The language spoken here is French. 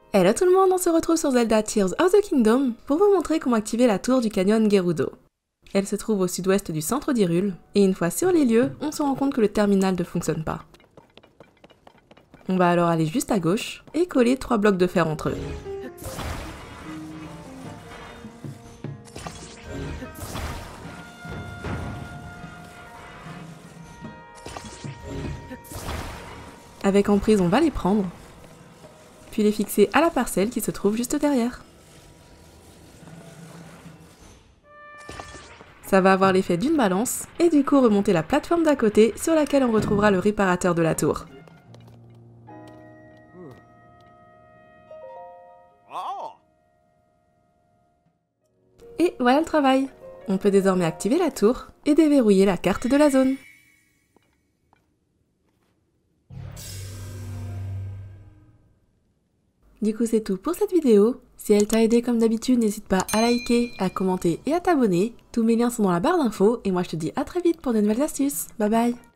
Hello tout le monde, on se retrouve sur Zelda Tears of the Kingdom pour vous montrer comment activer la tour du canyon Gerudo. Elle se trouve au sud-ouest du centre d'Hyrule, et une fois sur les lieux, on se rend compte que le terminal ne fonctionne pas. On va alors aller juste à gauche et coller 3 blocs de fer entre eux. Avec emprise, on va les prendre, puis les fixer à la parcelle qui se trouve juste derrière. Ça va avoir l'effet d'une balance, et du coup remonter la plateforme d'à côté sur laquelle on retrouvera le réparateur de la tour. Et voilà le travail! On peut désormais activer la tour et déverrouiller la carte de la zone. Du coup c'est tout pour cette vidéo. Si elle t'a aidé comme d'habitude, n'hésite pas à liker, à commenter et à t'abonner. Tous mes liens sont dans la barre d'infos et moi je te dis à très vite pour de nouvelles astuces. Bye bye!